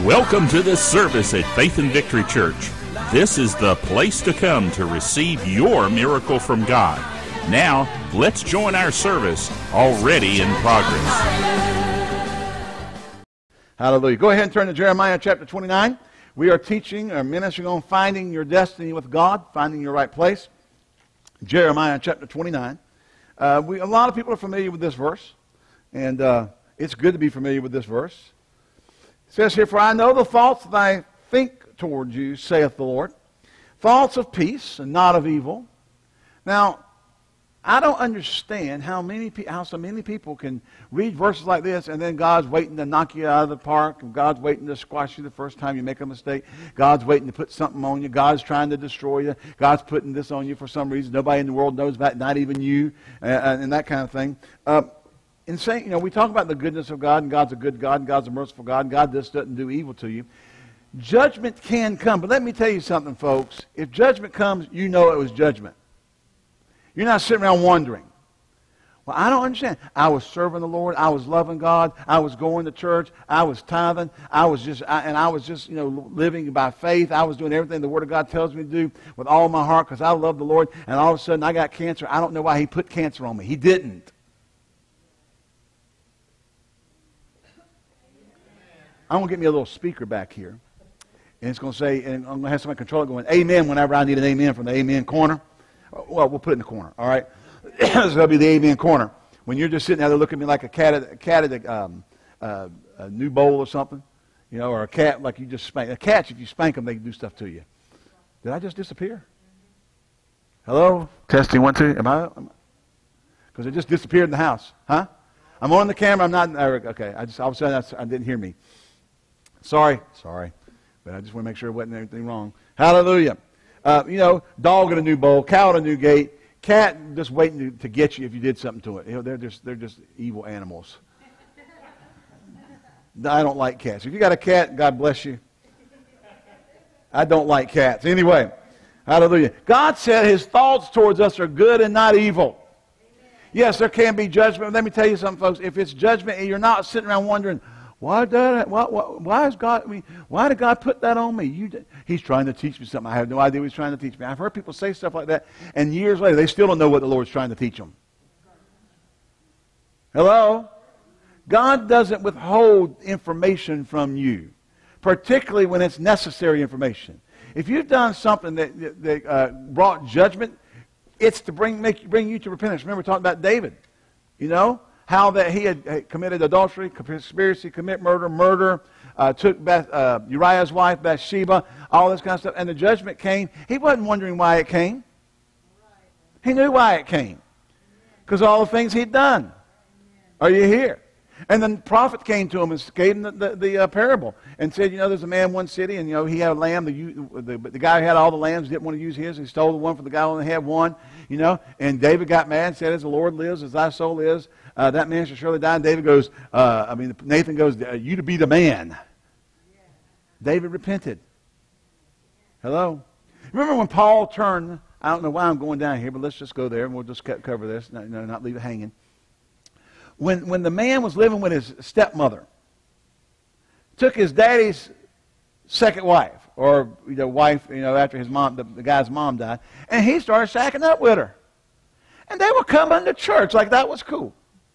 Welcome to this service at Faith and Victory Church. This is the place to come to receive your miracle from God. Now, let's join our service already in progress. Hallelujah. Go ahead and turn to Jeremiah chapter 29. We are teaching or ministering on finding your destiny with God, finding your right place. Jeremiah chapter 29. A lot of people are familiar with this verse, and it's good to be familiar with this verse. It says here, "For I know the thoughts that I think toward you, saith the Lord, thoughts of peace and not of evil." Now, I don't understand how so many people can read verses like this, and then God's waiting to knock you out of the park, and God's waiting to squash you the first time you make a mistake. God's waiting to put something on you. God's trying to destroy you. God's putting this on you for some reason nobody in the world knows about, not even you, and that kind of thing. In saying, we talk about the goodness of God, and God's a good God, and God's a merciful God, and God just doesn't do evil to you. Judgment can come, but let me tell you something, folks. If judgment comes, you know it was judgment. You're not sitting around wondering, well, I don't understand. I was serving the Lord. I was loving God. I was going to church. I was tithing. I was just living by faith. I was doing everything the Word of God tells me to do with all my heart because I love the Lord. And all of a sudden, I got cancer. I don't know why He put cancer on me. He didn't. I'm going to get me a little speaker back here. And it's going to say, and I'm going to have somebody control it going, amen, whenever I need an amen from the amen corner. Well, we'll put it in the corner, all right? This is going to be the amen corner. When you're just sitting there looking at me like a cat at a new bowl or something, or a cat like you just spank. A cat, if you spank them, they can do stuff to you. Did I just disappear? Hello? Testing, 1, 2. Am I? Because it just disappeared in the house. Huh? I'm on the camera. I'm not. Okay. All of a sudden, I didn't hear me. Sorry. But I just want to make sure it wasn't anything wrong. Hallelujah. Dog in a new bowl, cow at a new gate, cat just waiting to get you if you did something to it. They're just evil animals. I don't like cats. If you got a cat, God bless you. I don't like cats. Anyway, hallelujah. God said His thoughts towards us are good and not evil. Yes, there can be judgment. Let me tell you something, folks. If it's judgment, you're not sitting around wondering, why did God put that on me? He's trying to teach me something. I have no idea what He's trying to teach me. I've heard people say stuff like that, and years later, they still don't know what the Lord's trying to teach them. Hello? God doesn't withhold information from you, particularly when it's necessary information. If you've done something that brought judgment, it's to bring you to repentance. Remember, we're talking about David. How that he had committed adultery, conspiracy, commit murder, took Uriah's wife, Bathsheba, all this kind of stuff. And the judgment came. He wasn't wondering why it came. He knew why it came. Because all the things he'd done. Are you here? And then the prophet came to him and gave him the parable and said, there's a man in one city, and he had a lamb. The guy who had all the lambs didn't want to use his. He stole the one from the guy who only had one. And David got mad and said, "As the Lord lives, as thy soul is, that man shall surely die." And David goes, Nathan goes, "You to be the man." David repented. Hello? Remember when Paul turned, I don't know why I'm going down here, but let's just go there and we'll just cover this, not leave it hanging. When the man was living with his stepmother, took his daddy's second wife, or wife, after his mom, the guy's mom died, and he started shacking up with her. And they were coming to church like that was cool.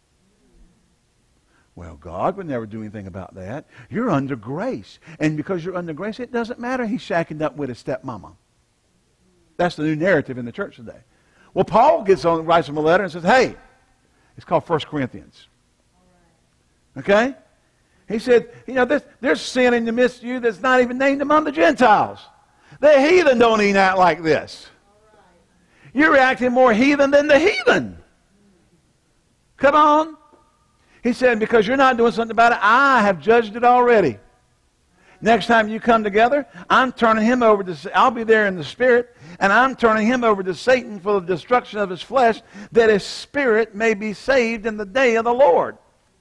Well, God would never do anything about that. You're under grace. And because you're under grace, it doesn't matter he's shacking up with his stepmama. That's the new narrative in the church today. Well, Paul writes him a letter and says, hey, it's called 1 Corinthians. Okay? He said, there's sin in the midst of you that's not even named among the Gentiles. The heathen don't even act like this. You're acting more heathen than the heathen. Come on. He said, because you're not doing something about it, I have judged it already. Next time you come together, I'm turning him over to, I'll be there in the spirit, and I'm turning him over to Satan for the destruction of his flesh, that his spirit may be saved in the day of the Lord.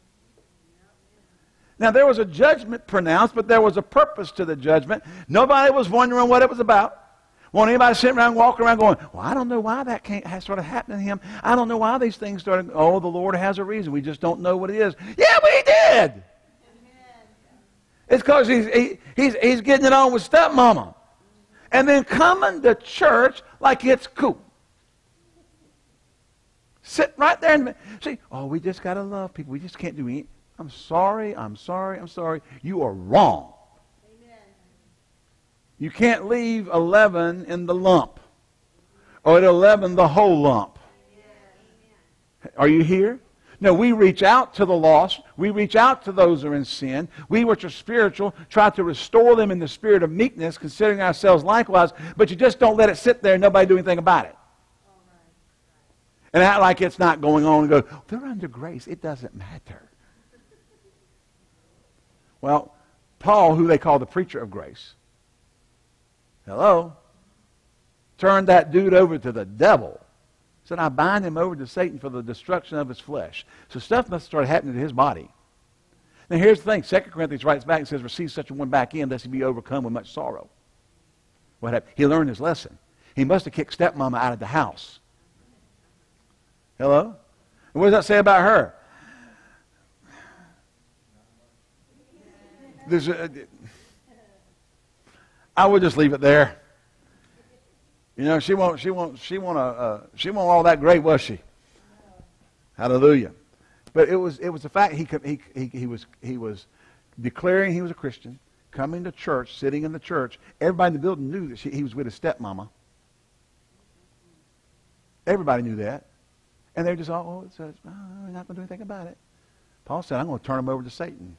Now, there was a judgment pronounced, but there was a purpose to the judgment. Nobody was wondering what it was about. Won't anybody sit around, walking around going, well, I don't know why that started happening to him. I don't know why these things started. Oh, the Lord has a reason. We just don't know what it is. Yeah, we did. It's because he's getting it on with stepmama. And then coming to church like it's cool. Sit right there and see, oh, we just got to love people. We just can't do anything. I'm sorry. You are wrong. Amen. You can't leave 11 in the lump. Or at 11, the whole lump. Amen. Are you here? No, we reach out to the lost. We reach out to those who are in sin. We, which are spiritual, try to restore them in the spirit of meekness, considering ourselves likewise, but you just don't let it sit there and nobody do anything about it. And act like it's not going on and go, oh, they're under grace. It doesn't matter. Well, Paul, who they call the preacher of grace, hello, turned that dude over to the devil. Said, I bind him over to Satan for the destruction of his flesh. So stuff must have started happening to his body. Now here's the thing. 2 Corinthians writes back and says, receive such a one back in, lest he be overcome with much sorrow. What happened? He learned his lesson. He must have kicked stepmama out of the house. Hello? And what does that say about her? I would just leave it there. You know, she won't all that great, was she? Hallelujah. But it was the fact he was declaring he was a Christian, coming to church, sitting in the church. Everybody in the building knew that he was with his stepmama. Everybody knew that. And they just all, we're not going to do anything about it. Paul said, I'm going to turn him over to Satan.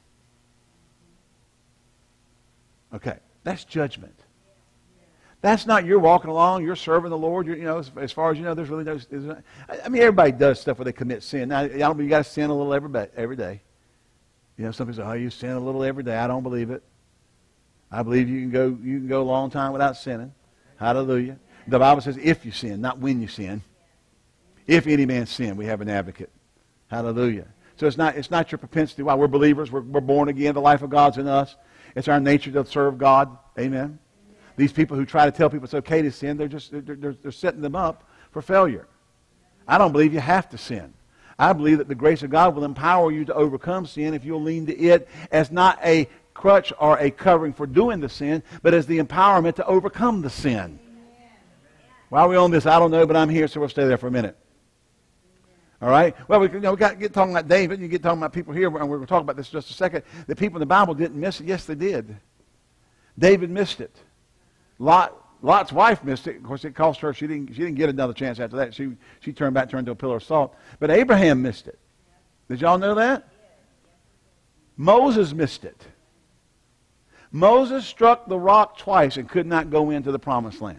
Okay, that's judgment. That's not you're walking along, you're serving the Lord. As far as you know, there's really no. I mean, everybody does stuff where they commit sin. Now, you got to sin a little every day. You know, some people say, "Oh, you sin a little every day." I don't believe it. I believe you can go a long time without sinning. Hallelujah. The Bible says, "If you sin, not when you sin. If any man sin, we have an advocate." Hallelujah. So it's not your propensity. Why we're believers, we're born again. The life of God's in us. It's our nature to serve God. Amen. These people who try to tell people it's okay to sin, they're setting them up for failure. I don't believe you have to sin. I believe that the grace of God will empower you to overcome sin if you'll lean to it as not a crutch or a covering for doing the sin, but as the empowerment to overcome the sin. Why are we on this? I don't know, but I'm here, so we'll stay there for a minute. All right? Well, we got to get talking about David. You get talking about people here, and we're going to talk about this in just a second. The people in the Bible didn't miss it. Yes, they did. David missed it. Lot's wife missed it. Of course, it cost her. She didn't get another chance after that. She turned into a pillar of salt. But Abraham missed it. Did y'all know that? Moses missed it. Moses struck the rock twice and could not go into the promised land.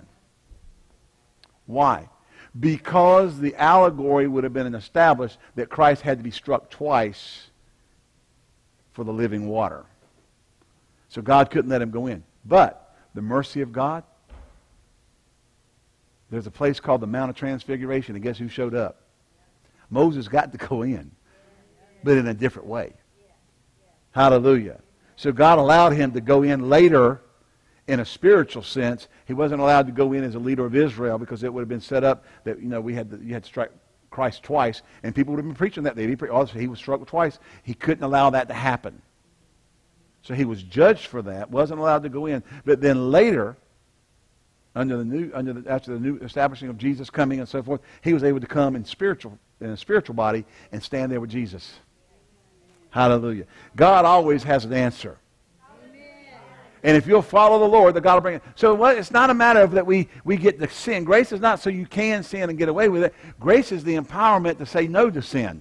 Why? Because the allegory would have been established that Christ had to be struck twice for the living water. So God couldn't let him go in. But the mercy of God, there's a place called the Mount of Transfiguration, and guess who showed up? Moses got to go in, but in a different way. Hallelujah. So God allowed him to go in later in a spiritual sense. He wasn't allowed to go in as a leader of Israel because it would have been set up that, you had to strike Christ twice, and people would have been preaching that. He was struck twice. He couldn't allow that to happen. So he was judged for that, wasn't allowed to go in. But then later, after the new establishing of Jesus coming and so forth, he was able to come in a spiritual body and stand there with Jesus. Hallelujah. God always has an answer. And if you'll follow the Lord, God will bring it. So it's not a matter of that we get to sin. Grace is not so you can sin and get away with it. Grace is the empowerment to say no to sin.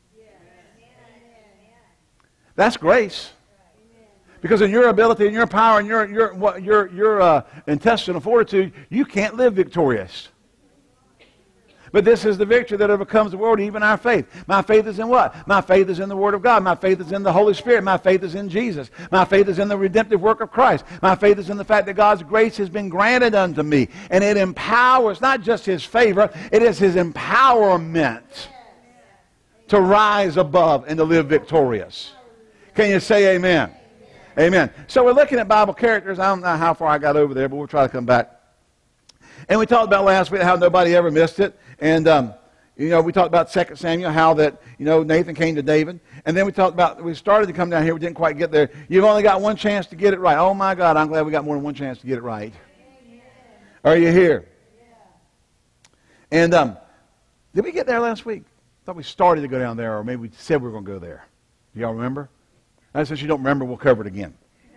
That's grace. Because in your ability and your power and your intestinal fortitude, you can't live victorious. But this is the victory that overcomes the world, even our faith. My faith is in what? My faith is in the Word of God. My faith is in the Holy Spirit. My faith is in Jesus. My faith is in the redemptive work of Christ. My faith is in the fact that God's grace has been granted unto me. And it empowers, not just His favor, it is His empowerment to rise above and to live victorious. Can you say amen? Amen. So we're looking at Bible characters. I don't know how far I got over there, but we'll try to come back. And we talked about last week how nobody ever missed it. And, We talked about 2 Samuel, how that, Nathan came to David. And then we started to come down here. We didn't quite get there. You've only got one chance to get it right. Oh, my God, I'm glad we got more than one chance to get it right. Amen. Are you here? Yeah. And did we get there last week? I thought we started to go down there, or maybe we said we were going to go there. Do y'all remember? Since you don't remember, we'll cover it again.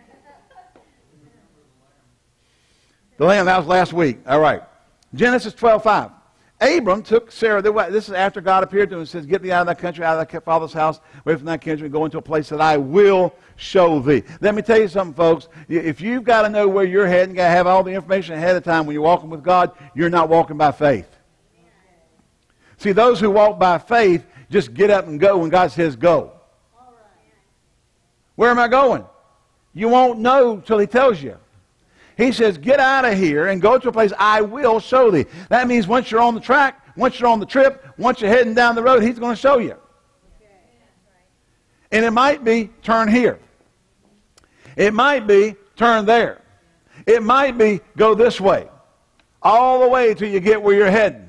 The lamb, that was last week. All right. Genesis 12:5. Abram took Sarah. This is after God appeared to him and says, get thee out of that country, out of thy father's house, away from that country, and go into a place that I will show thee. Let me tell you something, folks. If you've got to know where you're heading, got to have all the information ahead of time when you're walking with God, you're not walking by faith. See, those who walk by faith just get up and go when God says go. Where am I going? You won't know till he tells you. He says, get out of here and go to a place I will show thee. That means once you're on the track, once you're on the trip, once you're heading down the road, he's going to show you. And it might be turn here. It might be turn there. It might be go this way. All the way till you get where you're heading.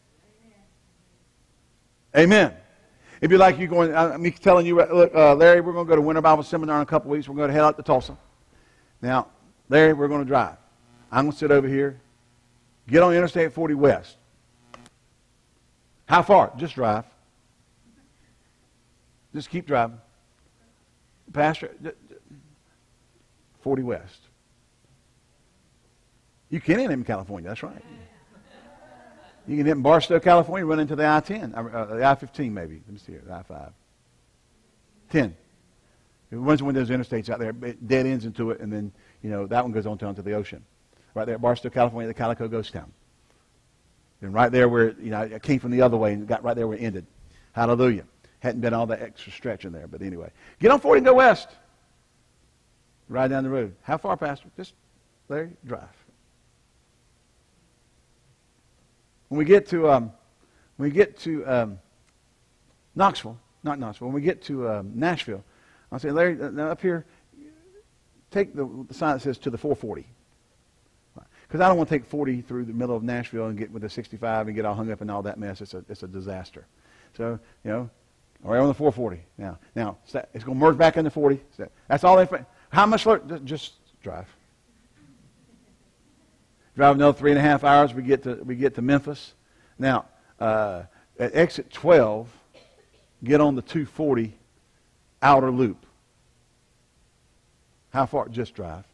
Amen. It'd be like you going, I'm telling you, look, Larry, we're going to go to Winter Bible Seminar in a couple weeks. We're going to head out to Tulsa. Now, Larry, we're going to drive. I'm going to sit over here. Get on Interstate 40 West. How far? Just drive. Just keep driving. Pastor, 40 West. You can hit him in California. That's right. You can hit in Barstow, California, run into the I-10, the I-15 maybe. Let me see here, the I-5. 10. It runs one of those interstates out there, it dead ends into it, and then, that one goes on down to the ocean. Right there at Barstow, California, the Calico Ghost Town. And right there where, I came from the other way and got right there where it ended. Hallelujah. Hadn't been all that extra stretch in there, but anyway. Get on 40 and go west. Ride down the road. How far, Pastor? Just, Larry, drive. When we get to Knoxville, not Knoxville, when we get to Nashville, I'll say, Larry, now up here, take the sign that says to the 440. Because I don't want to take 40 through the middle of Nashville and get with the 65 and get all hung up in all that mess. It's a disaster. So, we're on the 440 now. Now, it's going to merge back into 40. That's all. How much? Just drive. Drive another 3.5 hours. We get to Memphis. Now, at exit 12, get on the 240 outer loop. How far? Just drive.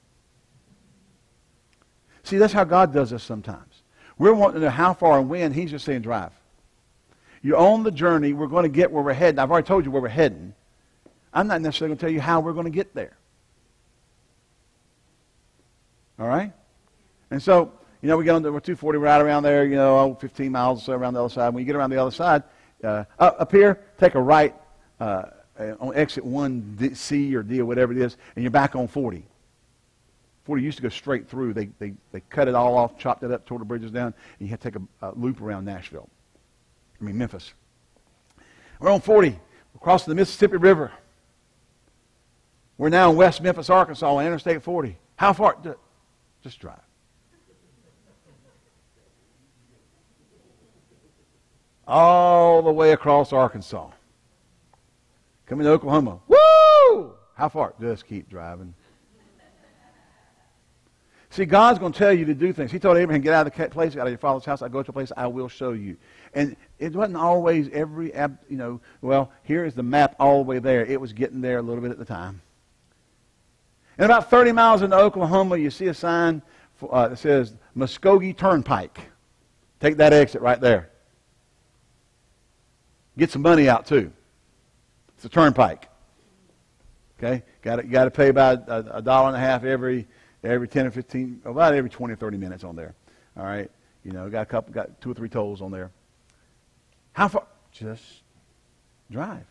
See, that's how God does us sometimes. We're wanting to know how far and when. He's just saying drive. You're on the journey. We're going to get where we're heading. I've already told you where we're heading. I'm not necessarily going to tell you how we're going to get there. All right? And so, we get on the 240, we're right around there, 15 miles or so around the other side. When you get around the other side, up here, take a right on exit 1C or D or whatever it is, and you're back on 40. 40 used to go straight through. They cut it all off, chopped it up, tore the bridges down, and you had to take a loop around Memphis. We're on 40. We're crossing the Mississippi River. We're now in West Memphis, Arkansas, on Interstate 40. How far? Just drive. All the way across Arkansas. Coming to Oklahoma. Woo! How far? Just keep driving. See, God's going to tell you to do things. He told Abraham, get out of the place, out of your father's house. I go to a place I will show you. And it wasn't always here is the map all the way there. It was getting there a little bit at the time. And about 30 miles into Oklahoma, you see a sign that says Muskogee Turnpike. Take that exit right there. Get some money out, too. It's a turnpike. Okay? Got to pay about $1.50 every 10 or 15, about every 20 or 30 minutes on there. All right? Got 2 or 3 tolls on there. How far? Just drive.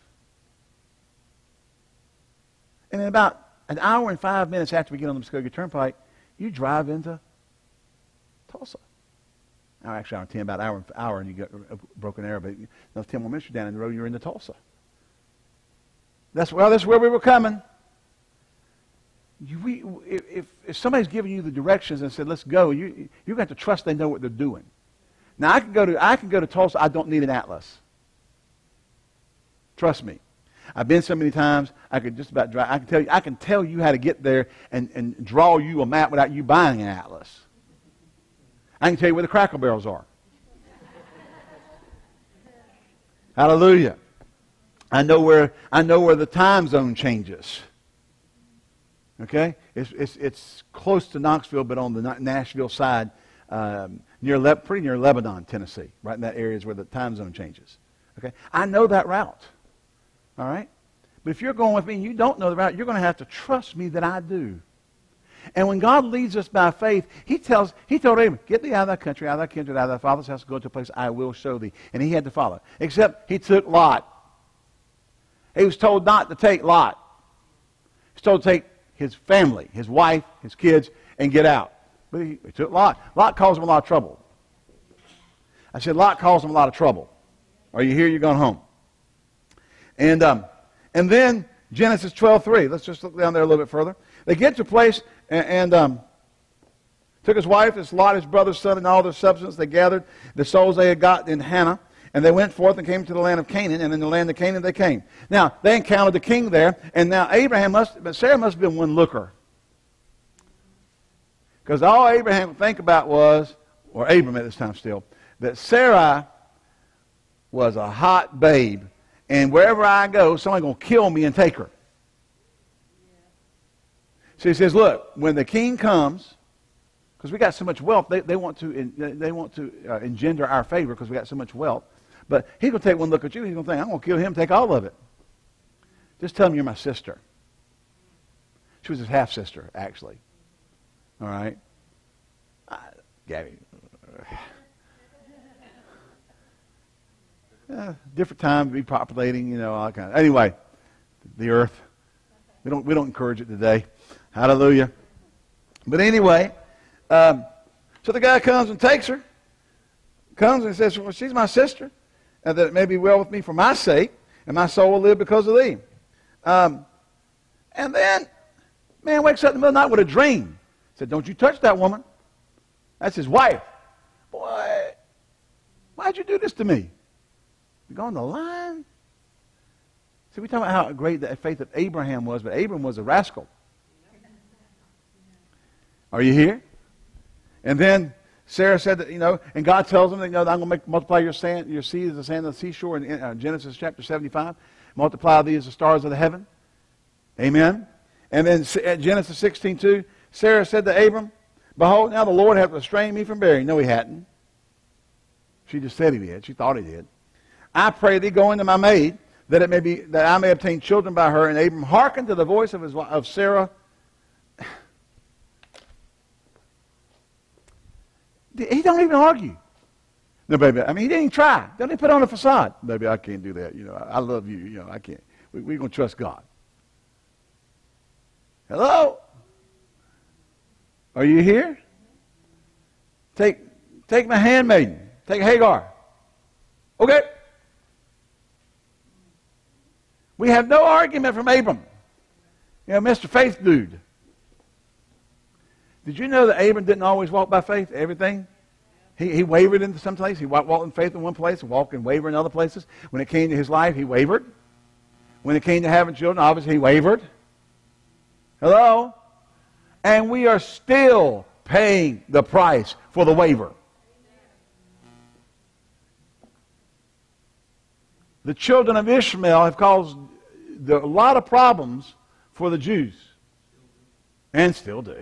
And in about an hour and 5 minutes after we get on the Muskogee Turnpike, you drive into Tulsa. Actually, hour and 10, about an hour, and you get a broken arrow, but another 10 more minutes you're down in the road, you're into Tulsa. That's where we were coming. If somebody's giving you the directions and said, let's go, you have to trust they know what they're doing. Now, I can go to Tulsa. I don't need an atlas. Trust me. I've been so many times, I could just about drive. I can tell you how to get there and draw you a map without you buying an atlas. I can tell you where the Cracker Barrels are. Hallelujah. I know where the time zone changes. Okay? It's close to Knoxville, but on the Nashville side, pretty near Lebanon, Tennessee. Right in that area is where the time zone changes. Okay? I know that route. All right? But if you're going with me and you don't know the route, you're going to have to trust me that I do. And when God leads us by faith, He told Abraham, get thee out of thy country, out of thy kindred, out of thy father's house, go to a place I will show thee. And he had to follow. Except he took Lot. He was told not to take Lot. He was told to take his family, his wife, his kids, and get out. But he took Lot. Lot caused him a lot of trouble. I said, Lot caused him a lot of trouble. Are you here? You're going home. And then Genesis 12:3. Let's just look down there a little bit further. They get to a place and took his wife, his Lot, his brother's son, and all their substance. They gathered the souls they had got in Hannah. And they went forth and came to the land of Canaan, and in the land of Canaan they came. Now, they encountered the king there, and now Sarah must have been one looker. Because all Abraham would think about was, or Abram at this time still, that Sarai was a hot babe, and wherever I go, somebody's going to kill me and take her. So he says, look, when the king comes, because we got so much wealth, they want to engender our favor because we got so much wealth. But he's going to take one look at you. He's going to think, I'm going to kill him, take all of it. Just tell him you're my sister. She was his half-sister, actually. All right? Gabby. Different time to be populating, all kind of. Anyway, the earth. We don't encourage it today. Hallelujah. But anyway, so the guy comes and takes her. Comes and says, well, she's my sister. And that it may be well with me for my sake, and my soul will live because of thee. And then, man wakes up in the middle of the night with a dream. Said, don't you touch that woman. That's his wife. Boy, why'd you do this to me? You going the line? See, we're talking about how great the faith of Abraham was, but Abraham was a rascal. Are you here? And then Sarah said that, and God tells them that, I'm going to multiply your seed as the sand of the seashore in Genesis chapter 75. Multiply thee as the stars of the heaven. Amen. And then at Genesis 16:2, Sarah said to Abram, behold, now the Lord hath restrained me from bearing. No, he hadn't. She just said he did. She thought he did. I pray thee, go into my maid, that I may obtain children by her. And Abram hearkened to the voice of Sarah. He don't even argue. No, baby. I mean, he didn't even try. Don't even put on a facade. Baby, I can't do that. I love you. I can't. We're going to trust God. Hello? Are you here? Take my handmaiden. Take Hagar. Okay. We have no argument from Abram. Mr. Faith dude. Did you know that Abram didn't always walk by faith? Everything? He wavered in some place. He walked in faith in one place and walked and wavered in other places. When it came to his life, he wavered. When it came to having children, obviously he wavered. Hello? And we are still paying the price for the waver. The children of Ishmael have caused a lot of problems for the Jews. And still do.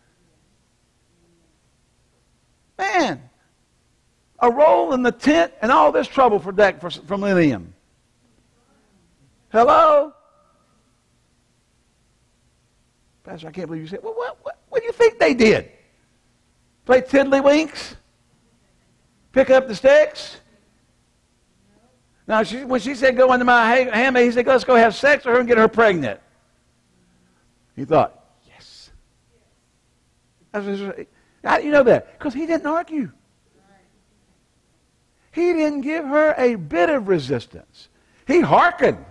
Man, a roll in the tent and all this trouble for millennium. Hello? Pastor, I can't believe you said, well, what do you think they did? Play tiddlywinks? Pick up the sticks? Now, when she said, go into my handmaid, he said, let's go have sex with her and get her pregnant. He thought, yes. How do you know that? Because he didn't argue. He didn't give her a bit of resistance. He hearkened.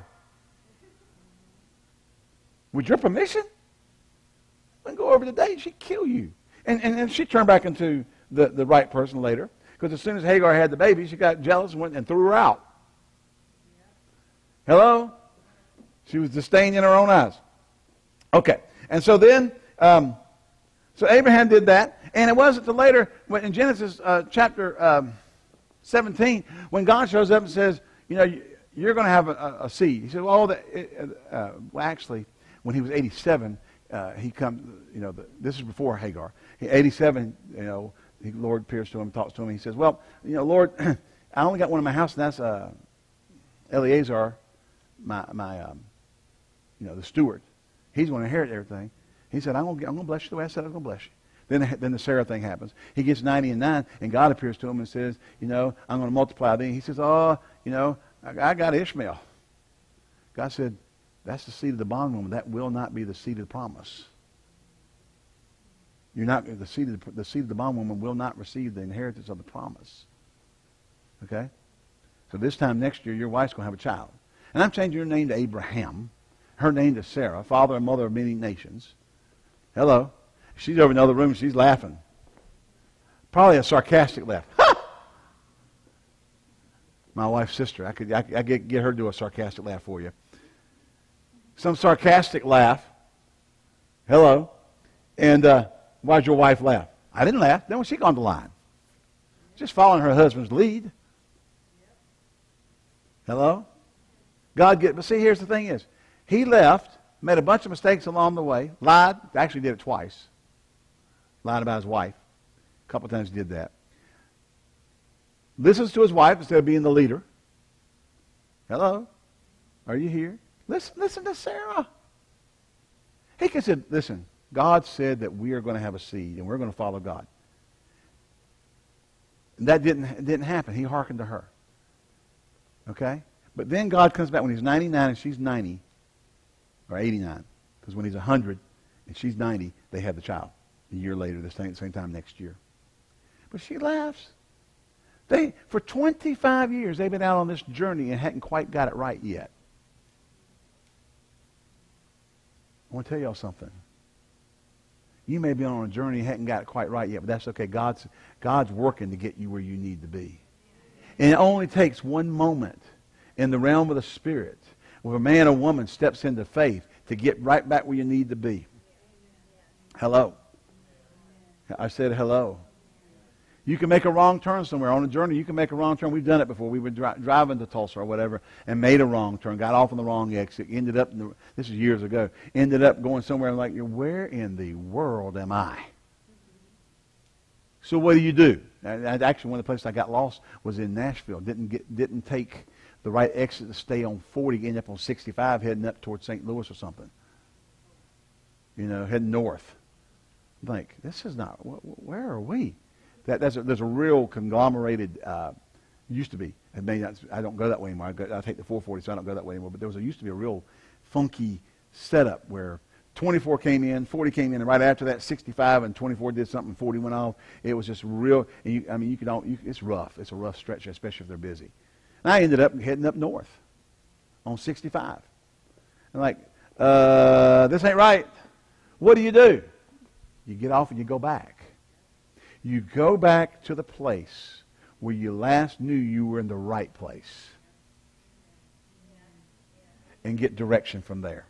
With your permission? We can go over today and she'd kill you. And she turned back into the right person later. Because as soon as Hagar had the baby, she got jealous and went and threw her out. Hello? She was disdained in her own eyes. Okay. And so then, so Abraham did that. And it wasn't until later, when in Genesis chapter 17, when God shows up and says, you know, you're going to have a seed. He said, well, actually, when he was 87, he comes, you know, this is before Hagar. 87, you know, the Lord appears to him, talks to him. He says, well, you know, Lord, I only got one in my house, and that's Eleazar, my you know, the steward. He's going to inherit everything. He said, I'm going to bless you the way I said I was going to bless you. Then the Sarah thing happens. He gets 99, and God appears to him and says, you know, I'm going to multiply thee. He says, oh, you know, I got Ishmael. God said, that's the seed of the bondwoman. That will not be the seed of the promise. You're not the seed of the bondwoman will not receive the inheritance of the promise. Okay? So this time next year, your wife's going to have a child. And I'm changing your name to Abraham. Her name to Sarah, father and mother of many nations. Hello. She's over in the other room. She's laughing. Probably a sarcastic laugh. Ha! My wife's sister. I could get her to do a sarcastic laugh for you. Some sarcastic laugh. Hello. And why'd your wife laugh? I didn't laugh. Then when she gone the line. Just following her husband's lead. Hello? But see, here's the thing is, he left, made a bunch of mistakes along the way, lied, actually did it twice. Lied about his wife. A couple of times he did that. Listens to his wife instead of being the leader. Hello? Are you here? Listen to Sarah. He could say, listen, God said that we are going to have a seed and we're going to follow God. And that didn't happen. He hearkened to her. Okay? But then God comes back when he's 99 and she's 90, or 89. Because when he's 100 and she's 90, they have the child. A year later, the same time next year. But she laughs. For 25 years, they've been out on this journey and hadn't quite got it right yet. I want to tell y'all something. You may be on a journey and hadn't got it quite right yet, but that's okay. God's working to get you where you need to be. And it only takes one moment in the realm of the Spirit where a man or woman steps into faith to get right back where you need to be. Hello. I said hello. You can make a wrong turn somewhere. On a journey, you can make a wrong turn. We've done it before. We were driving to Tulsa or whatever and made a wrong turn, got off on the wrong exit, ended up, this is years ago, ended up going somewhere like, where in the world am I? So what do? Actually, one of the places I got lost was in Nashville. Didn't take the right exit to stay on 40, ended up on 65 heading up towards St. Louis or something. You know, heading north. Like, this is not, where are we? There's a real conglomerated, used to be, I don't go that way anymore. I take the 440, so I don't go that way anymore. But used to be a real funky setup where 24 came in, 40 came in, and right after that, 65 and 24 did something, 40 went off. It was just real, it's rough. It's a rough stretch, especially if they're busy. And I ended up heading up north on 65. And like, this ain't right. What do? You get off and you go back. You go back to the place where you last knew you were in the right place. And get direction from there.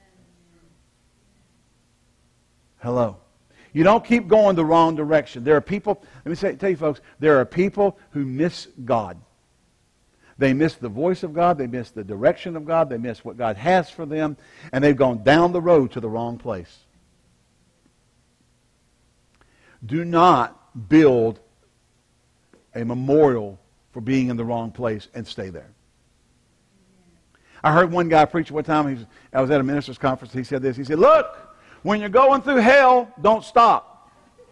Hello. You don't keep going the wrong direction. There are people, tell you folks, there are people who miss God. They miss the voice of God. They miss the direction of God. They miss what God has for them. And they've gone down the road to the wrong place. Do not build a memorial for being in the wrong place and stay there. I heard one guy preach one time. I was at a minister's conference. He said this. He said, look, when you're going through hell, don't stop.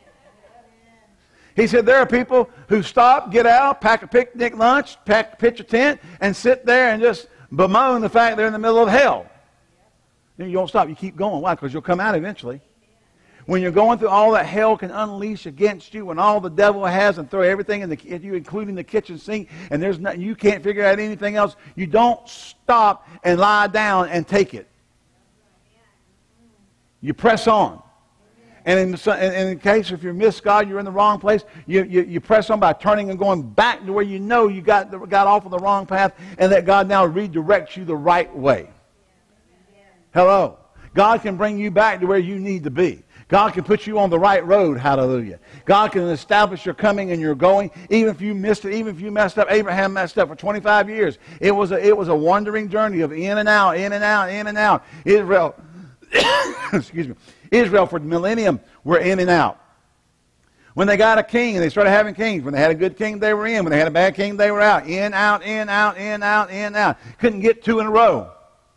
He said there are people who stop, get out, pack a picnic lunch, pitch a tent, and sit there and just bemoan the fact they're in the middle of hell. You don't stop. You keep going. Why? Because you'll come out eventually. When you're going through all that hell can unleash against you and all the devil has and throw everything at you, including the kitchen sink, and you can't figure out anything else, you don't stop and lie down and take it. You press on. And in case if you miss God, you're in the wrong place, you press on by turning and going back to where you know you got off of the wrong path, and that God now redirects you the right way. Hello. God can bring you back to where you need to be. God can put you on the right road. Hallelujah. God can establish your coming and your going. Even if you missed it, even if you messed up. Abraham messed up for 25 years. It was a wandering journey of in and out, in and out, in and out. Israel, excuse me. Israel for the millennium were in and out. When they got a king and they started having kings, when they had a good king, they were in. When they had a bad king, they were out. In, out, in, out, in, out, in, out. Couldn't get two in a row.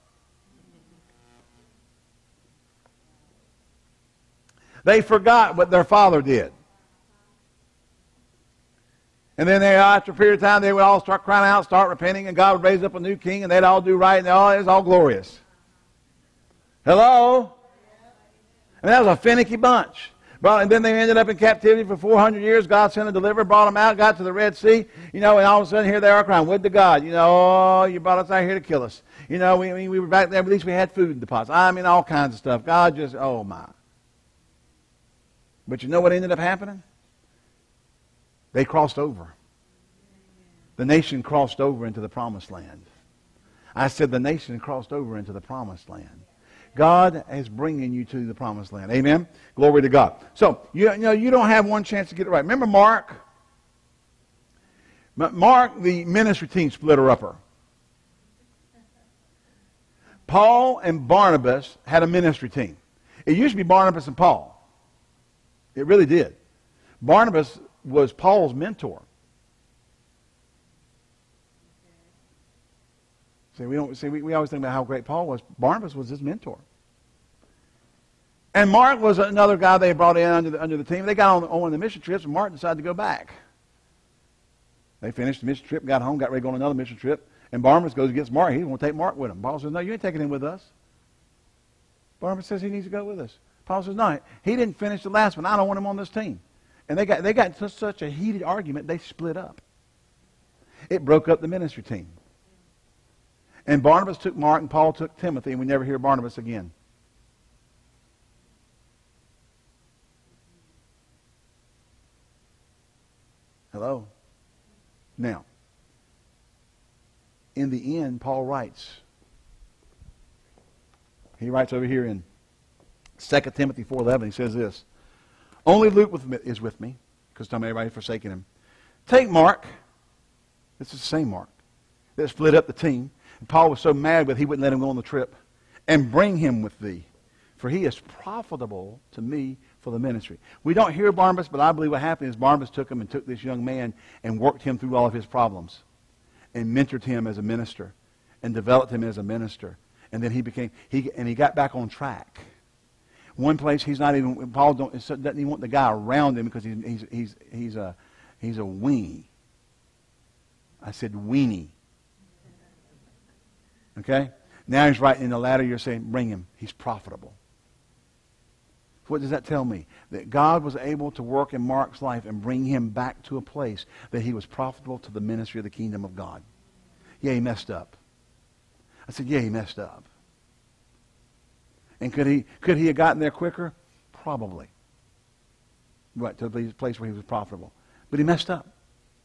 They forgot what their father did. And then after a period of time, they would all start crying out, start repenting, and God would raise up a new king, and they'd all do right, and it was all glorious. Hello? And that was a finicky bunch. And then they ended up in captivity for 400 years. God sent a deliverer, brought them out, got to the Red Sea. And all of a sudden here they are crying, would to God, oh, you brought us out here to kill us. We were back there, but at least we had food in deposits. All kinds of stuff. God just, oh my. But you know what ended up happening? They crossed over. The nation crossed over into the promised land. I said the nation crossed over into the promised land. God is bringing you to the promised land. Amen? Glory to God. So, you don't have one chance to get it right. Remember Mark? Mark, the ministry team splitter-upper. Paul and Barnabas had a ministry team. It used to be Barnabas and Paul. It really did. Barnabas was Paul's mentor. We always think about how great Paul was. Barnabas was his mentor. And Mark was another guy they brought in under the team. They got on one of the mission trips, and Mark decided to go back. They finished the mission trip, got home, got ready to go on another mission trip, and Barnabas goes against Mark. He didn't want to take Mark with him. Paul says, no, you ain't taking him with us. Barnabas says he needs to go with us. Paul says, no, he didn't finish the last one. I don't want him on this team. And they got into such a heated argument, they split up. It broke up the ministry team. And Barnabas took Mark and Paul took Timothy, and we never hear Barnabas again. Hello? Now, in the end, Paul writes. He writes over here in 2 Timothy 4:11. He says this. Only Luke is with me, because everybody forsaken him. Take Mark. This is the same Mark that split up the team. And Paul was so mad that he wouldn't let him go on the trip. And bring him with thee, for he is profitable to me for the ministry. We don't hear Barnabas, but I believe what happened is Barnabas took him and took this young man and worked him through all of his problems and mentored him as a minister and developed him as a minister. And then he got back on track. One place Paul doesn't even want the guy around him because he's a weenie. I said weenie. Okay? Now he's writing in the latter year saying, bring him. He's profitable. What does that tell me? That God was able to work in Mark's life and bring him back to a place that he was profitable to the ministry of the kingdom of God. Yeah, he messed up. I said, yeah, he messed up. And could he have gotten there quicker? Probably. Right, to the place where he was profitable. But he messed up.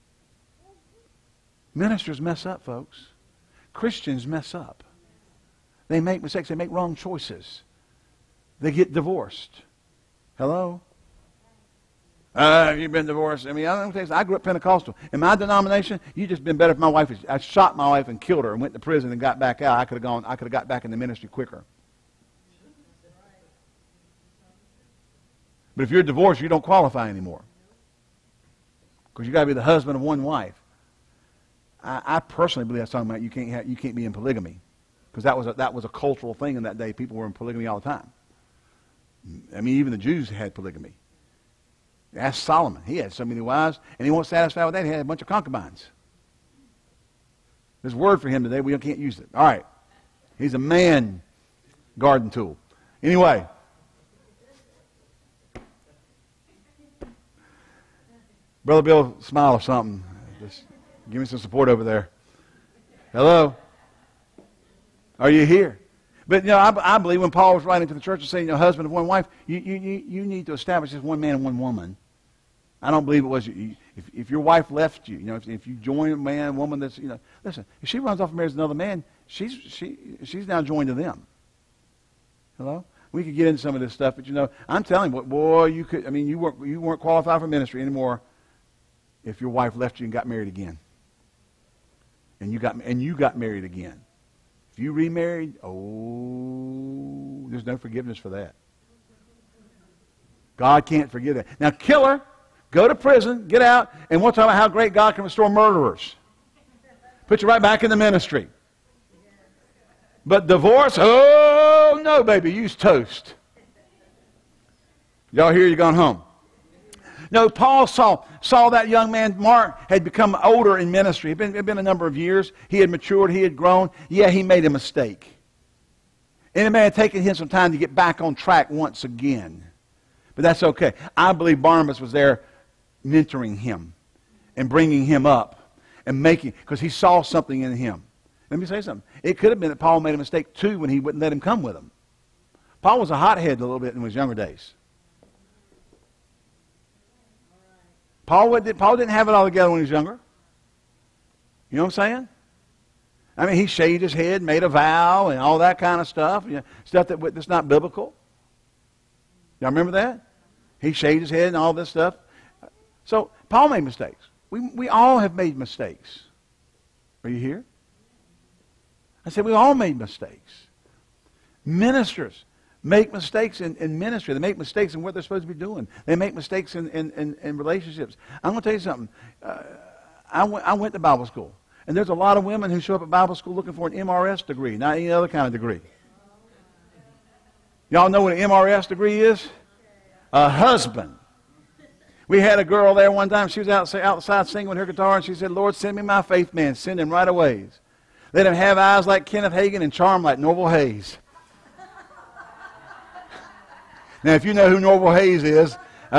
Ministers mess up, folks. Christians mess up. They make mistakes. They make wrong choices. They get divorced. Hello? You've been divorced. I grew up Pentecostal. In my denomination, you'd just been better if my wife I shot my wife and killed her and went to prison and got back out. I could have got back in the ministry quicker. But if you're divorced, you don't qualify anymore. Because you got to be the husband of one wife. I personally believe that's talking about you can't be in polygamy. Because that was a cultural thing in that day. People were in polygamy all the time. I mean, even the Jews had polygamy. Ask Solomon. He had so many wives, and he wasn't satisfied with that. He had a bunch of concubines. There's a word for him today. We can't use it. All right. He's a man garden tool. Anyway. Brother Bill, smile or something. Just give me some support over there. Hello? Are you here? But, I believe when Paul was writing to the church and saying, husband of one wife, you need to establish this one man and one woman. I don't believe it was, if your wife left you, if you join a man, woman that's, listen, if she runs off and marries another man, she's now joined to them. Hello? We could get into some of this stuff, but I'm telling you, boy, you weren't qualified for ministry anymore if your wife left you and got married again. And you got married again. If you remarried, there's no forgiveness for that. God can't forgive that. Now, kill her, go to prison, get out, and we'll talk about how great God can restore murderers. Put you right back in the ministry. But divorce, oh no, baby, you's toast. Y'all hear you gone home? No, Paul saw that young man, Mark, had become older in ministry. It had been a number of years. He had matured. He had grown. Yeah, he made a mistake. And it may have taken him some time to get back on track once again. But that's okay. I believe Barnabas was there mentoring him and bringing him up and because he saw something in him. Let me say something. It could have been that Paul made a mistake too when he wouldn't let him come with him. Paul was a hothead a little bit in his younger days. Paul didn't have it all together when he was younger. You know what I'm saying? I mean, he shaved his head, made a vow, and all that kind of stuff. Stuff that's not biblical. Y'all remember that? He shaved his head and all this stuff. So, Paul made mistakes. We all have made mistakes. Are you here? I said we all made mistakes. Ministers make mistakes in ministry. They make mistakes in what they're supposed to be doing. They make mistakes in relationships. I'm going to tell you something. I went to Bible school. And there's a lot of women who show up at Bible school looking for an MRS degree, not any other kind of degree. Y'all know what an MRS degree is? A husband. We had a girl there one time. She was outside singing with her guitar, and she said, Lord, send me my faith man. Send him right away. Let him have eyes like Kenneth Hagin and charm like Norval Hayes. Now, if you know who Norval Hayes is,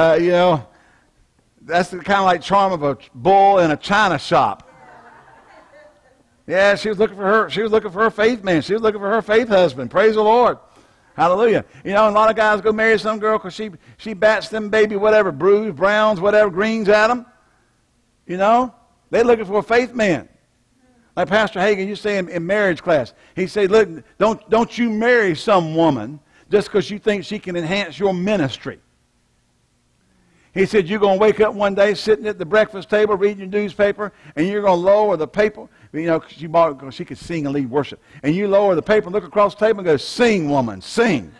that's the kind of like charm of a bull in a china shop. Yeah, she was looking for her faith man. She was looking for her faith husband. Praise the Lord. Hallelujah. And a lot of guys go marry some girl because she bats them baby whatever, blues, browns, whatever, greens at them. They're looking for a faith man. Like Pastor Hagin used to say in marriage class. He said, look, don't you marry some woman just because you think she can enhance your ministry. He said, you're going to wake up one day sitting at the breakfast table reading your newspaper, and you're going to lower the paper. She bought it because she could sing and lead worship. And you lower the paper and look across the table and go, sing, woman, sing.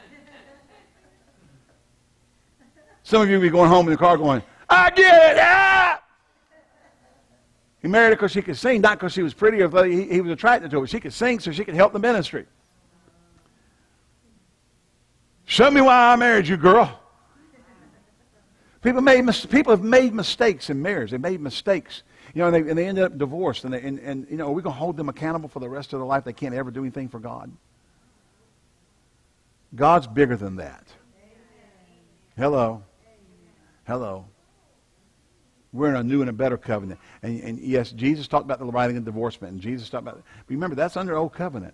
Some of you will be going home in the car going, I get it! Ah! He married her because she could sing, not because she was pretty or he was attracted to her. She could sing so she could help the ministry. Show me why I married you, girl. People have made mistakes in marriage. They made mistakes. And they ended up divorced. And are we going to hold them accountable for the rest of their life? They can't ever do anything for God. God's bigger than that. Hello. Hello. We're in a new and a better covenant. And yes, Jesus talked about the writing of divorcement. And Jesus talked about it. But remember, that's under old covenant.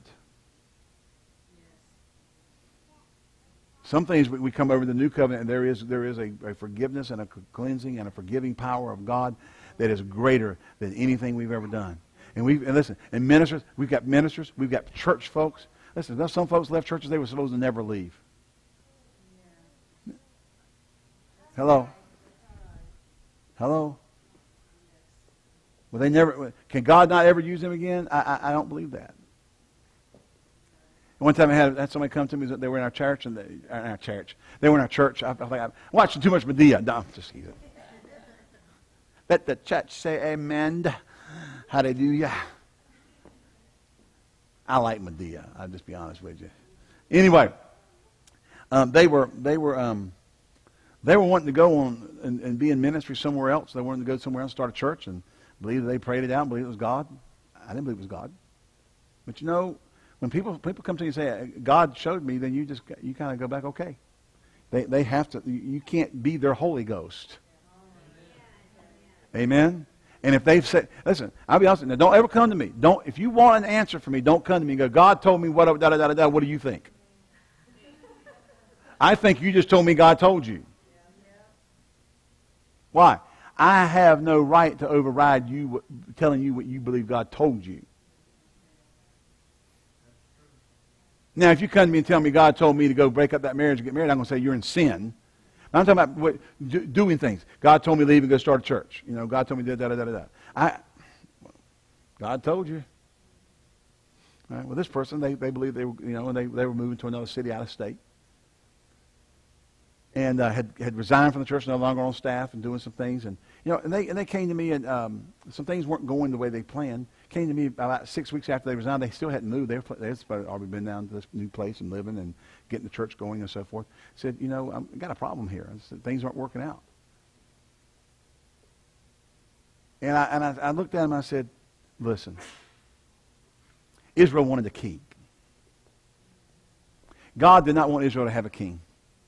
Some things we come over the new covenant, and there is a forgiveness and a cleansing and a forgiving power of God that is greater than anything we've ever done. And listen, and ministers, we've got church folks. Listen, there's some folks left churches they were supposed to never leave. Hello? Hello? Well, they never. Can God not ever use them again? I don't believe that. One time I had somebody come to me. They were in our church, and they were in our church. I think I'm watching too much Medea. No, just kidding. Let the church say amen. Hallelujah. I like Medea. I'll just be honest with you. Anyway, they were wanting to go on and be in ministry somewhere else. They wanted to go somewhere else, start a church, and believe they prayed it out and believe it was God. I didn't believe it was God. But when people come to you and say, God showed me, then you kind of go back, okay. They have to, you can't be their Holy Ghost. Amen? And if they've said, listen, I'll be honest with you, now don't ever come to me. If you want an answer from me, don't come to me and go, God told me what, what do you think? I think you just told me God told you. Why? I have no right to override you telling you what you believe God told you. Now, if you come to me and tell me God told me to go break up that marriage and get married, I'm going to say you're in sin. I'm talking about doing things. God told me to leave and go start a church. You know, God told me God told you. All right, well, this person, they believe they were, they were moving to another city out of state. And had resigned from the church, no longer on staff, and doing some things. And they came to me, and some things weren't going the way they planned. Came to me about 6 weeks after they resigned. They still hadn't moved. They had already been down to this new place and living and getting the church going and so forth. Said, I've got a problem here. I said, things aren't working out. And I looked at him and I said, listen, Israel wanted a king. God did not want Israel to have a king.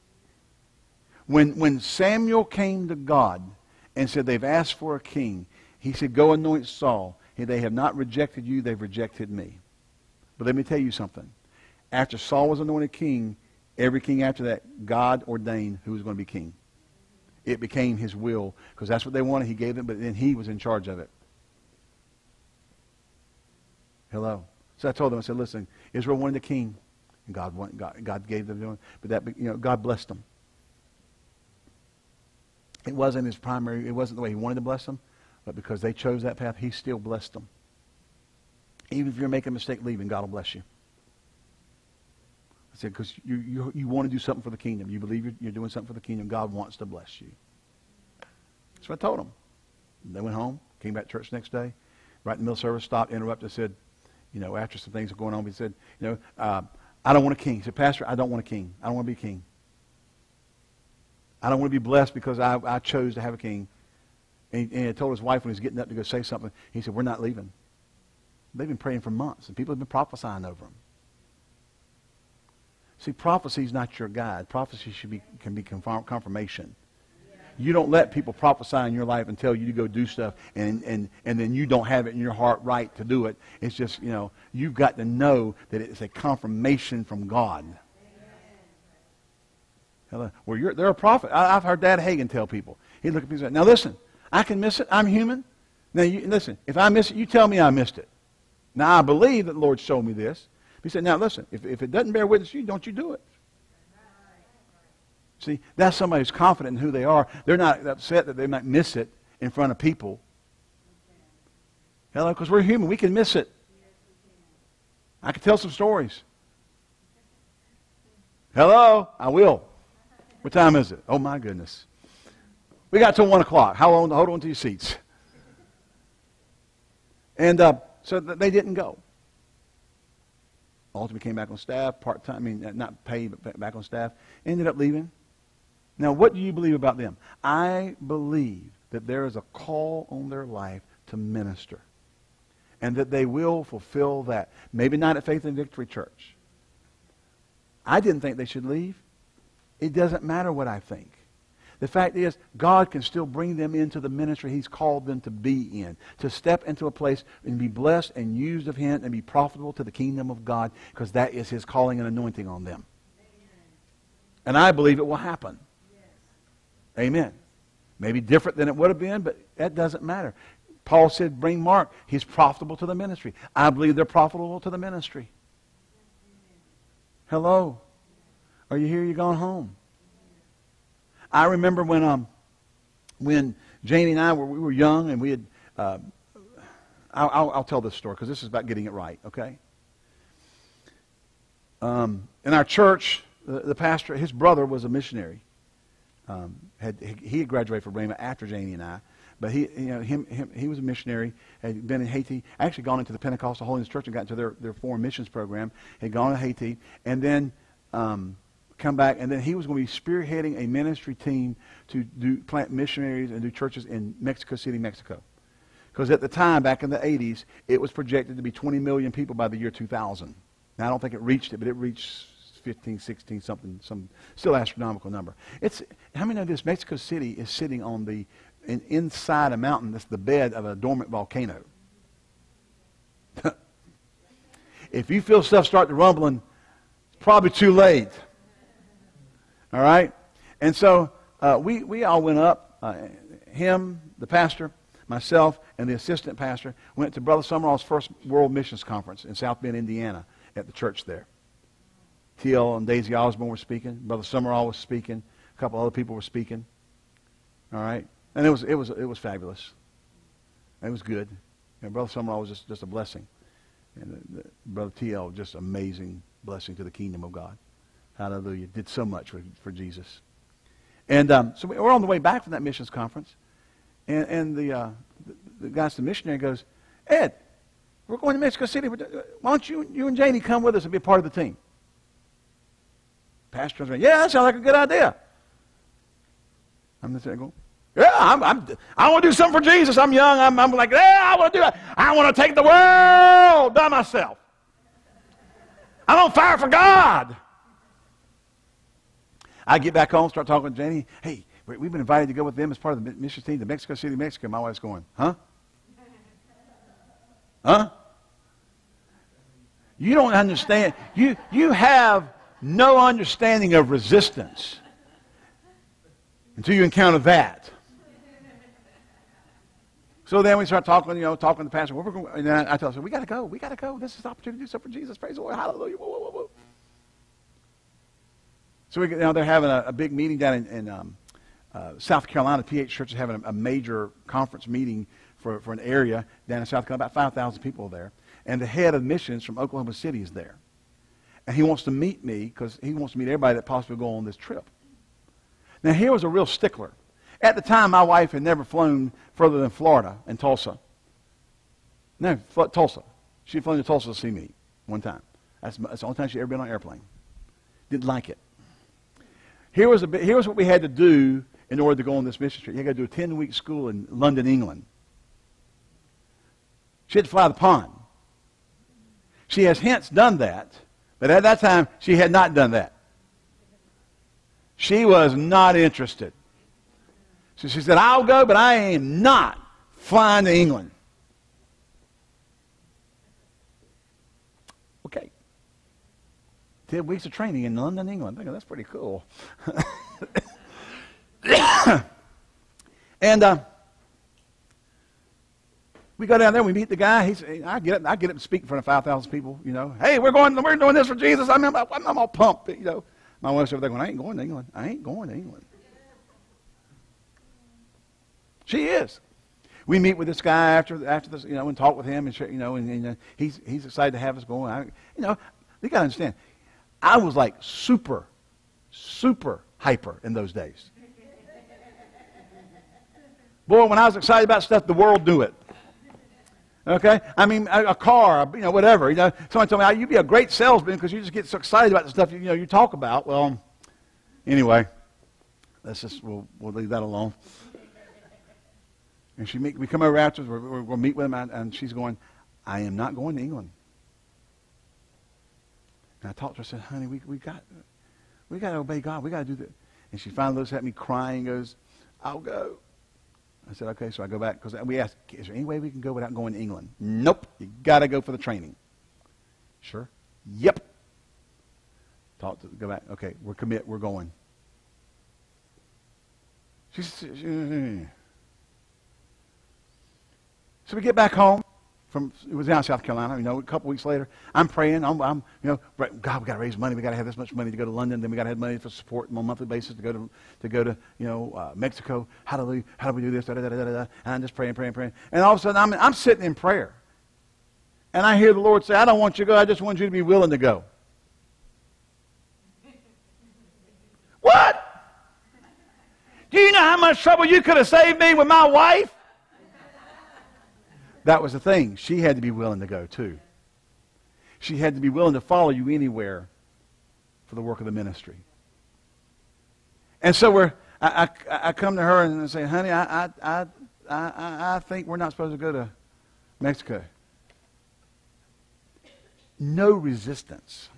When Samuel came to God and said they've asked for a king, he said, go anoint Saul. They have not rejected you, they've rejected me. But let me tell you something. After Saul was anointed king, every king after that, God ordained who was going to be king. It became his will, because that's what they wanted. He gave them, but then he was in charge of it. Hello. So I told them, I said, listen, Israel wanted a king, and God gave them, but God blessed them. It wasn't it wasn't the way he wanted to bless them, but because they chose that path, he still blessed them. Even if you're making a mistake leaving, God will bless you. I said, because you want to do something for the kingdom. You believe you're doing something for the kingdom. God wants to bless you. That's what I told them. They went home, came back to church the next day, right in the middle of service, stopped, interrupted, said, after some things were going on, he said, I don't want a king. He said, Pastor, I don't want a king. I don't want to be a king. I don't want to be blessed because I chose to have a king. And he told his wife when he was getting up to go say something, he said, we're not leaving. They've been praying for months, and people have been prophesying over them. See, prophecy is not your guide. Prophecy can be confirmation. You don't let people prophesy in your life and tell you to go do stuff, and then you don't have it in your heart right to do it. It's just, you've got to know that it's a confirmation from God. Well, they're a prophet. I've heard Dad Hagin tell people. He'd look at me and say, now listen, I can miss it. I'm human. Now, listen, if I miss it, you tell me I missed it. Now, I believe that the Lord showed me this. He said, now listen, if it doesn't bear witness to you, don't you do it. See, that's somebody who's confident in who they are. They're not upset that they might miss it in front of people. Hello, because we're human. We can miss it. I can tell some stories. Hello? I will. What time is it? Oh, my goodness. We got till 1 o'clock. How long? Hold on to your seats. And so they didn't go. Ultimately came back on staff, part-time, not paid, but back on staff. Ended up leaving. Now, what do you believe about them? I believe that there is a call on their life to minister. And that they will fulfill that. Maybe not at Faith and Victory Church. I didn't think they should leave. It doesn't matter what I think. The fact is, God can still bring them into the ministry He's called them to be in. To step into a place and be blessed and used of Him and be profitable to the kingdom of God, because that is His calling and anointing on them. Amen. And I believe it will happen. Yes. Amen. Maybe different than it would have been, but that doesn't matter. Paul said, bring Mark. He's profitable to the ministry. I believe they're profitable to the ministry. Hello. Are you here? You gone home? I remember when Janie and I we were young, and we had. I'll tell this story because this is about getting it right. Okay. In our church, the pastor, his brother was a missionary. He had graduated from Rhema after Janie and I, but he was a missionary. Had been in Haiti. Actually, gone into the Pentecostal Holiness Church and got into their foreign missions program. Had gone to Haiti, and then. Come back, and then he was going to be spearheading a ministry team to plant missionaries and do churches in Mexico City, Mexico. Because at the time, back in the 80s, it was projected to be 20 million people by the year 2000. Now, I don't think it reached it, but it reached 15, 16, something, some still astronomical number. How many know this? Mexico City is sitting on the inside a mountain that's the bed of a dormant volcano. If you feel stuff start to rumbling, it's probably too late. All right? And so we all went up, him, the pastor, myself, and the assistant pastor, went to Brother Summerall's first World Missions Conference in South Bend, Indiana, at the church there. T.L. and Daisy Osborne were speaking. Brother Summerall was speaking. A couple other people were speaking. All right? And it was fabulous. It was good. And Brother Summerall was just a blessing. And Brother T.L., just amazing blessing to the kingdom of God. Hallelujah. Did so much for Jesus. And so we're on the way back from that missions conference. And the guy, the missionary, goes, Ed, we're going to Mexico City. Why don't you and Janie come with us and be a part of the team? Pastor turns around, yeah, that sounds like a good idea. I'm just going, yeah, I want to do something for Jesus. I'm young. I'm like, yeah, I want to do it. I want to take the world by myself. I'm on fire for God. I get back home, start talking to Janie. Hey, we've been invited to go with them as part of the mission team to Mexico City, Mexico. My wife's going, huh? Huh? You don't understand. You have no understanding of resistance until you encounter that. So then we start talking, talking to the pastor. Where we're going, and I tell him, we got to go. This is the opportunity to do something for Jesus. Praise the Lord. Hallelujah. Whoa, whoa, whoa, whoa. So they're having a big meeting down in South Carolina. PH Church is having a major conference meeting for an area down in South Carolina. About 5,000 people there. And the head of missions from Oklahoma City is there. And he wants to meet me because he wants to meet everybody that possibly go on this trip. Now, here was a real stickler. At the time, my wife had never flown further than Florida and Tulsa. No, Tulsa. She'd flown to Tulsa to see me one time. That's the only time she'd ever been on an airplane. Didn't like it. Here was what we had to do in order to go on this mission trip. You had to do a 10-week school in London, England. She had to fly the pond. She has hence done that, but at that time, she had not done that. She was not interested. So she said, I'll go, but I am not flying to England. Okay. 10 weeks of training in London, England. I think that's pretty cool. And we go down there, we meet the guy. I get up and speak in front of 5,000 people, Hey, we're doing this for Jesus. I'm all pumped, My wife's over there going, I ain't going to England. I ain't going to England. She is. We meet with this guy after this, and talk with him, and he's excited to have us going. You got to understand, I was like super hyper in those days. Boy, when I was excited about stuff, the world knew it. Okay? I mean, a car, whatever. Somebody told me, you'd be a great salesman because you just get so excited about the stuff you talk about. Well, anyway, we'll leave that alone. And we come over afterwards, we're going to meet with him, and she's going, I am not going to England. And I talked to her, I said, honey, we got to obey God. We got to do that. And she finally looks at me crying and goes, I'll go. I said, okay, so I go back, because we asked, is there any way we can go without going to England? Nope, you got to go for the training. Sure? Yep. Go back, okay, we're going. So we get back home. It was down in South Carolina, a couple weeks later. I'm praying. God, we got to raise money. We got to have this much money to go to London. Then we got to have money for support on a monthly basis to go to Mexico. Hallelujah. How do we do this? Da, da, da, da, da. And I'm just praying. And all of a sudden, I'm sitting in prayer. And I hear the Lord say, I don't want you to go. I just want you to be willing to go. What? Do you know how much trouble you could have saved me with my wife? That was the thing. She had to be willing to go too. She had to be willing to follow you anywhere for the work of the ministry. And so I come to her and say, honey, I think we're not supposed to go to Mexico. No resistance.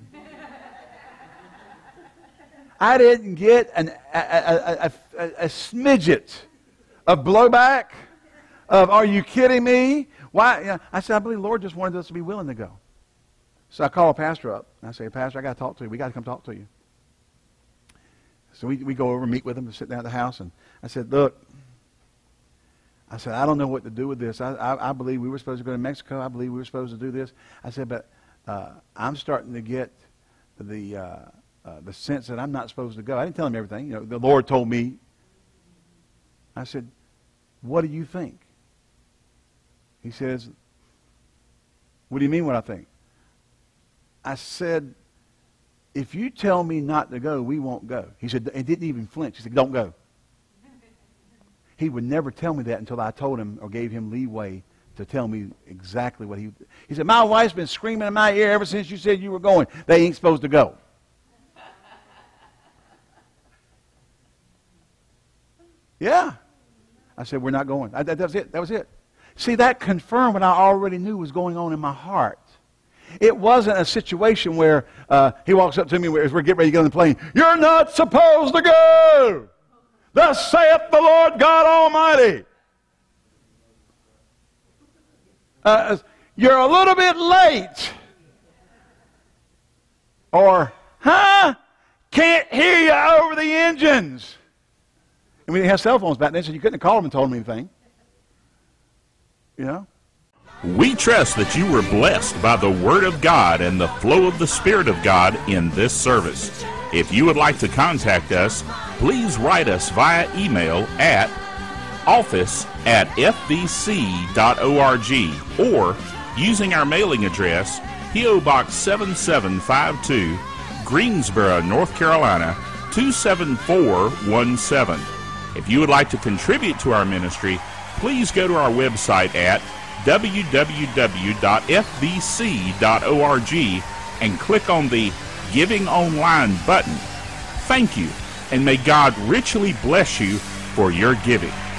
I didn't get a smidget of blowback, of are you kidding me? Why? You know, I said, I believe the Lord just wanted us to be willing to go. So I call a pastor up. And I say, Pastor, I got to talk to you. We got to come talk to you. So we go over and meet with him to sit down at the house. And I said, look, I said, I don't know what to do with this. I believe we were supposed to go to Mexico. I believe we were supposed to do this. I said, but I'm starting to get the sense that I'm not supposed to go. I didn't tell him everything. You know, the Lord told me. I said, what do you think? He says, what do you mean what I think? I said, if you tell me not to go, we won't go. He said, and didn't even flinch. He said, don't go. He would never tell me that until I told him or gave him leeway to tell me exactly what he said, my wife's been screaming in my ear ever since you said you were going. They ain't supposed to go. Yeah. I said, we're not going. That was it. That was it. See, that confirmed what I already knew was going on in my heart. It wasn't a situation where he walks up to me as we're getting ready to get on the plane. You're not supposed to go. Thus saith the Lord God Almighty. You're a little bit late. Or, can't hear you over the engines. And we didn't have cell phones back then, so you couldn't have called them and told them anything. You know? We trust that you were blessed by the Word of God and the flow of the Spirit of God in this service. If you would like to contact us, please write us via email at office@fvc.org or using our mailing address, P.O. Box 7752, Greensboro, North Carolina, 27417. If you would like to contribute to our ministry, please go to our website at www.fvc.org and click on the Giving Online button. Thank you, and may God richly bless you for your giving.